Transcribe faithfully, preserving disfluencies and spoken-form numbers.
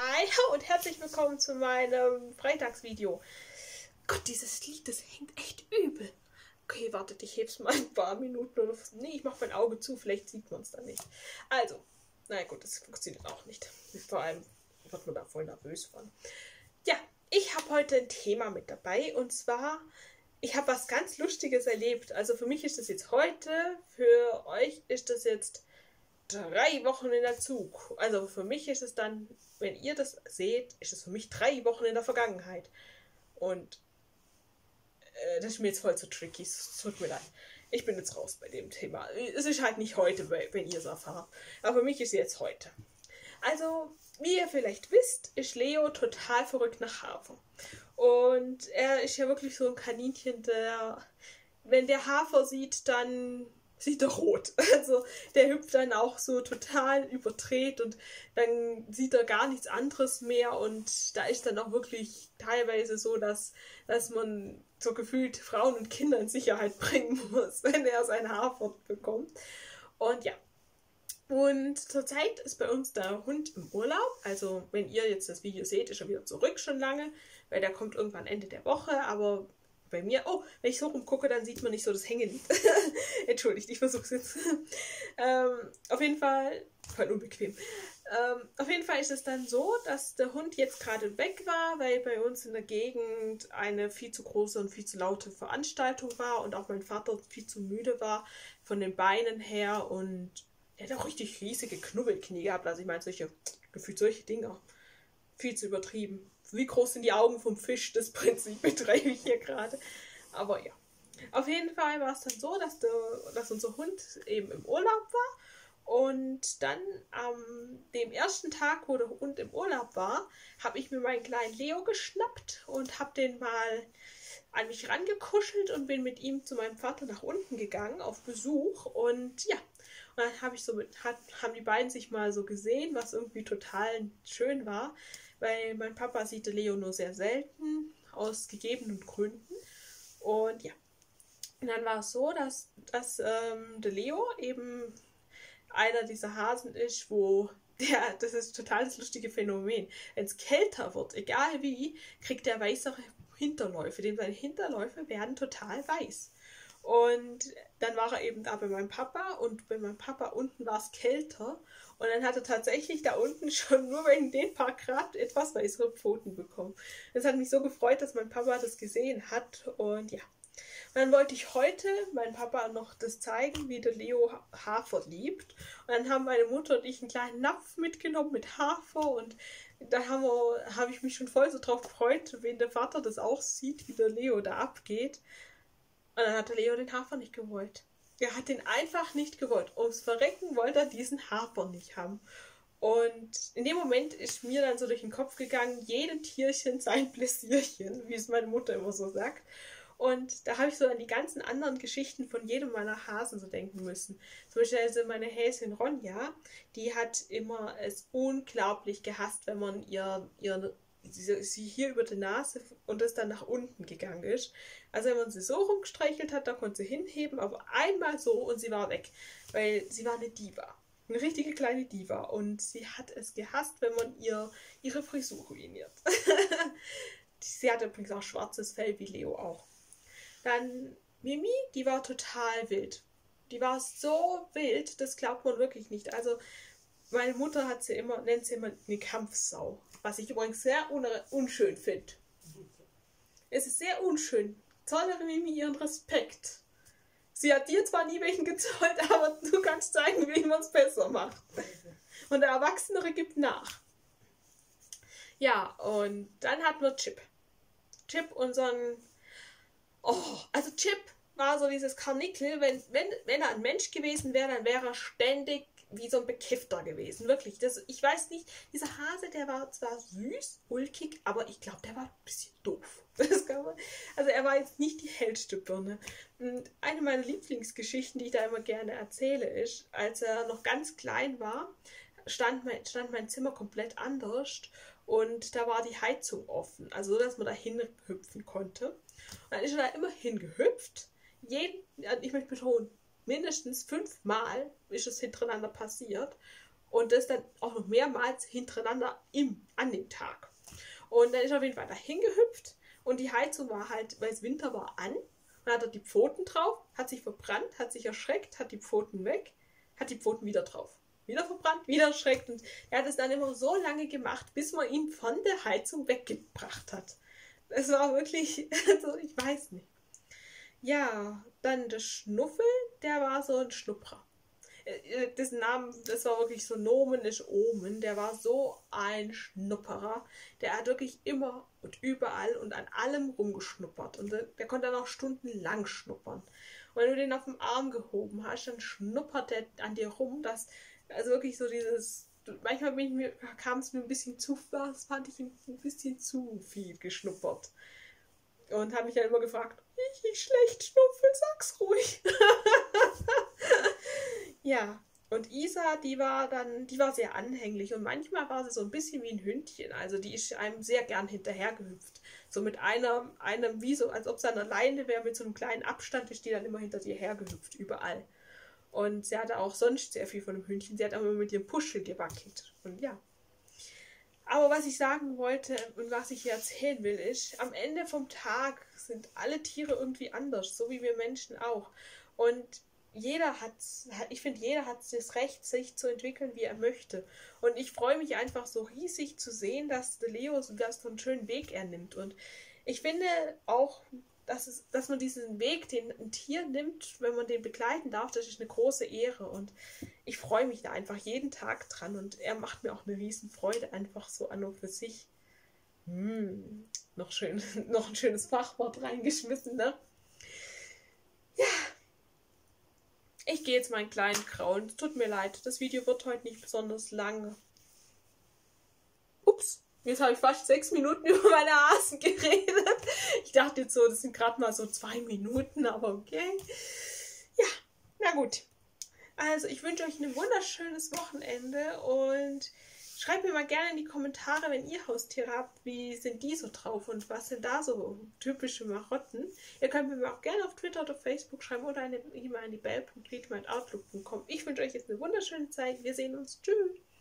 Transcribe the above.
Hi und herzlich willkommen zu meinem Freitagsvideo. Gott, dieses Lied, das hängt echt übel. Okay, wartet, ich heb's mal ein paar Minuten oder... Nee, ich mach mein Auge zu, vielleicht sieht man es dann nicht. Also, naja gut, das funktioniert auch nicht. Vor allem wird man da voll nervös von. Ja, ich habe heute ein Thema mit dabei und zwar... Ich habe was ganz Lustiges erlebt. Also für mich ist das jetzt heute, für euch ist das jetzt drei Wochen in der Zug. Also für mich ist es dann, wenn ihr das seht, ist es für mich drei Wochen in der Vergangenheit. Und äh, das ist mir jetzt voll zu tricky. Es tut mir leid. Ich bin jetzt raus bei dem Thema. Es ist halt nicht heute, wenn ihr es erfahrt. Aber für mich ist es jetzt heute. Also, wie ihr vielleicht wisst, ist Leo total verrückt nach Hafer. Und er ist ja wirklich so ein Kaninchen, der, wenn der Hafer sieht, dann sieht er rot. Also der hüpft dann auch so total überdreht und dann sieht er gar nichts anderes mehr. Und da ist dann auch wirklich teilweise so, dass, dass man so gefühlt Frauen und Kinder in Sicherheit bringen muss, wenn er seinen Hafer bekommt. Und ja. Und zurzeit ist bei uns der Hund im Urlaub. Also wenn ihr jetzt das Video seht, ist er wieder zurück schon lange, weil der kommt irgendwann Ende der Woche. Aber bei mir, oh, wenn ich so rumgucke, dann sieht man nicht so das Hängelied. Entschuldigt, ich versuche es jetzt. ähm, auf jeden Fall, voll unbequem. Ähm, auf jeden Fall ist es dann so, dass der Hund jetzt gerade weg war, weil bei uns in der Gegend eine viel zu große und viel zu laute Veranstaltung war und auch mein Vater viel zu müde war von den Beinen her und er hat auch richtig riesige Knubbelknie gehabt. Also ich meine, solche, gefühlt solche Dinger. Viel zu übertrieben. Wie groß sind die Augen vom Fisch? Das Prinzip betreibe ich hier gerade. Aber ja. Auf jeden Fall war es dann so, dass, der, dass unser Hund eben im Urlaub war. Und dann am ähm, dem ersten Tag, wo der Hund im Urlaub war, habe ich mir meinen kleinen Leo geschnappt und habe den mal an mich rangekuschelt und bin mit ihm zu meinem Vater nach unten gegangen auf Besuch. Und ja. Und dann habe ich so mit, hat, haben die beiden sich mal so gesehen, was irgendwie total schön war, weil mein Papa sieht den Leo nur sehr selten, aus gegebenen Gründen. Und ja, und dann war es so, dass, dass ähm, der Leo eben einer dieser Hasen ist, wo der, das ist total das lustige Phänomen, wenn es kälter wird, egal wie, kriegt der weißere Hinterläufe, denn seine Hinterläufe werden total weiß. Und dann war er eben da bei meinem Papa und bei meinem Papa unten war es kälter und dann hat er tatsächlich da unten schon nur wegen den paar Grad etwas weißere Pfoten bekommen. Das hat mich so gefreut, dass mein Papa das gesehen hat und ja. Und dann wollte ich heute meinem Papa noch das zeigen, wie der Leo Hafer liebt. Und dann haben meine Mutter und ich einen kleinen Napf mitgenommen mit Hafer und da haben wir, habe ich mich schon voll so drauf gefreut, wenn der Vater das auch sieht, wie der Leo da abgeht. Und dann hat der Leo den Hafer nicht gewollt. Er hat den einfach nicht gewollt. Ums Verrecken wollte er diesen Hafer nicht haben. Und in dem Moment ist mir dann so durch den Kopf gegangen, jedem Tierchen sein Pläsierchen, wie es meine Mutter immer so sagt. Und da habe ich so an die ganzen anderen Geschichten von jedem meiner Hasen so denken müssen. Zum Beispiel also meine Häsin Ronja, die hat immer es unglaublich gehasst, wenn man ihr, ihr Sie, sie hier über die Nase und es dann nach unten gegangen ist. Also wenn man sie so rumgestreichelt hat, da konnte sie hinheben, aber einmal so und sie war weg. Weil sie war eine Diva. Eine richtige kleine Diva. Und sie hat es gehasst, wenn man ihr ihre Frisur ruiniert. Sie hat übrigens auch schwarzes Fell, wie Leo auch. Dann Mimi, die war total wild. Die war so wild, das glaubt man wirklich nicht. Also meine Mutter hat sie immer, nennt sie immer eine Kampfsau. Was ich übrigens sehr un unschön finde. Es ist sehr unschön. Zollere Mimi ihren Respekt. Sie hat dir zwar nie welchen gezollt, aber du kannst zeigen, wie man es besser macht. Und der Erwachsenere gibt nach. Ja, und dann hatten wir Chip. Chip, unseren... Oh, also Chip war so dieses Karnickel. Wenn, wenn, wenn er ein Mensch gewesen wäre, dann wäre er ständig wie so ein Bekiffter gewesen. Wirklich. Das, ich weiß nicht, dieser Hase, der war zwar süß, ulkig, aber ich glaube, der war ein bisschen doof. Das kann man, also er war jetzt nicht die hellste Birne. Und eine meiner Lieblingsgeschichten, die ich da immer gerne erzähle, ist, als er noch ganz klein war, stand mein, stand mein Zimmer komplett anders und da war die Heizung offen, also so, dass man da hinhüpfen konnte. Und dann ist er da immer hingehüpft. Jeden, ich möchte betonen, mindestens fünfmal ist es hintereinander passiert. Und das dann auch noch mehrmals hintereinander im, an dem Tag. Und dann ist er auf jeden Fall dahin gehüpft und die Heizung war halt, weil es Winter war, an. Und dann hat er die Pfoten drauf, hat sich verbrannt, hat sich erschreckt, hat die Pfoten weg, hat die Pfoten wieder drauf. Wieder verbrannt, wieder erschreckt. Und er hat es dann immer so lange gemacht, bis man ihn von der Heizung weggebracht hat. Es war wirklich, also ich weiß nicht. Ja, dann der Schnuffel, der war so ein Schnupperer. Dessen Namen, das war wirklich so Nomen ist Omen, der war so ein Schnupperer. Der hat wirklich immer und überall und an allem rumgeschnuppert. Und der, der konnte dann auch stundenlang schnuppern. Und wenn du den auf dem Arm gehoben hast, dann schnuppert der an dir rum. Das, also wirklich so dieses, manchmal bin ich mir, kam es mir ein bisschen zu, das fand ich ein bisschen zu viel geschnuppert. Und habe mich dann immer gefragt, ich, ich schlecht schnuffel, sag's ruhig. Ja, und Isa, die war dann, die war sehr anhänglich und manchmal war sie so ein bisschen wie ein Hündchen. Also die ist einem sehr gern hinterhergehüpft. So mit einer, einem, wie so, als ob sie an der Leine wäre, mit so einem kleinen Abstand ist die dann immer hinter dir hergehüpft, überall. Und sie hatte auch sonst sehr viel von einem Hündchen. Sie hat auch immer mit ihrem Puschel gewackelt. Und ja. Aber was ich sagen wollte und was ich hier erzählen will, ist, am Ende vom Tag sind alle Tiere irgendwie anders, so wie wir Menschen auch. Und jeder hat, ich finde, jeder hat das Recht, sich zu entwickeln, wie er möchte. Und ich freue mich einfach so riesig zu sehen, dass der Leo so einen schönen Weg er nimmt. Und ich finde auch, dass, es, dass man diesen Weg, den ein Tier nimmt, wenn man den begleiten darf, das ist eine große Ehre. Und ich freue mich da einfach jeden Tag dran. Und er macht mir auch eine riesen Freude, einfach so an und für sich. Hm, noch, schön, noch ein schönes Fachwort reingeschmissen, ne? Ja. Ich gehe jetzt meinen kleinen Grauen. Tut mir leid, das Video wird heute nicht besonders lang. Ups, jetzt habe ich fast sechs Minuten über meine Hasen geredet. Ich dachte jetzt so, das sind gerade mal so zwei Minuten, aber okay. Ja, na gut. Also ich wünsche euch ein wunderschönes Wochenende und schreibt mir mal gerne in die Kommentare, wenn ihr Haustiere habt, wie sind die so drauf und was sind da so typische Marotten. Ihr könnt mir auch gerne auf Twitter oder Facebook schreiben oder eine E-Mail an die bell punkt read punkt outlook punkt com. Ich wünsche euch jetzt eine wunderschöne Zeit. Wir sehen uns. Tschüss.